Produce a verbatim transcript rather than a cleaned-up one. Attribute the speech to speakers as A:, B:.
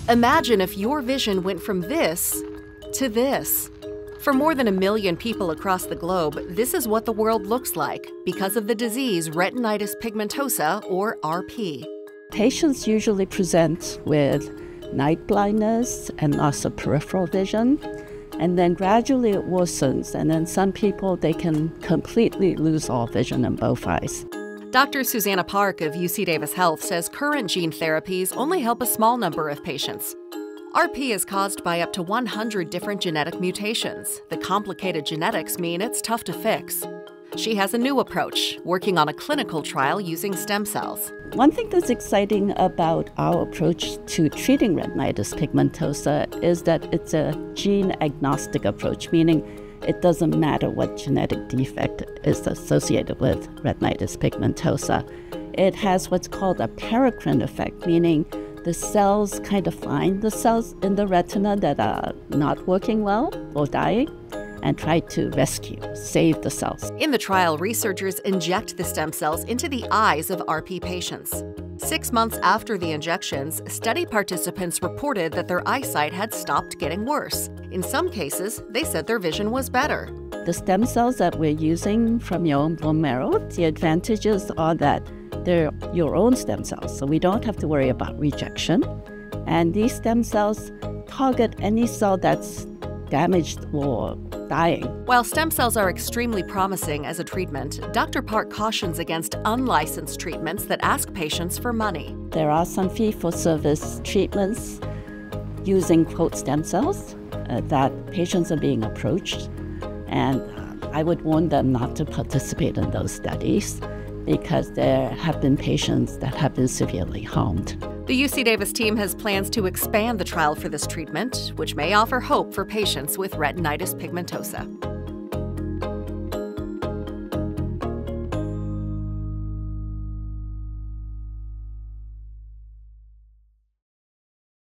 A: Imagine if your vision went from this to this. For more than a million people across the globe, this is what the world looks like because of the disease retinitis pigmentosa, or R P.
B: Patients usually present with night blindness and loss of peripheral vision, and then gradually it worsens, and then some people, they can completely lose all vision in both eyes.
A: Doctor Susanna Park of U C Davis Health says current gene therapies only help a small number of patients. R P is caused by up to one hundred different genetic mutations. The complicated genetics mean it's tough to fix. She has a new approach, working on a clinical trial using stem cells.
B: One thing that's exciting about our approach to treating retinitis pigmentosa is that it's a gene-agnostic approach, meaning it doesn't matter what genetic defect is associated with retinitis pigmentosa. It has what's called a paracrine effect, meaning the cells kind of find the cells in the retina that are not working well or dying and try to rescue, save the cells.
A: In the trial, researchers inject the stem cells into the eyes of R P patients. Six months after the injections, study participants reported that their eyesight had stopped getting worse. In some cases, they said their vision was better.
B: The stem cells that we're using from your own bone marrow, the advantages are that they're your own stem cells, so we don't have to worry about rejection. And these stem cells target any cell that's damaged or dying.
A: While stem cells are extremely promising as a treatment, Doctor Park cautions against unlicensed treatments that ask patients for money.
B: There are some fee-for-service treatments using, quote, stem cells uh, that patients are being approached, and uh, I would warn them not to participate in those studies because there have been patients that have been severely harmed.
A: The U C Davis team has plans to expand the trial for this treatment, which may offer hope for patients with retinitis pigmentosa.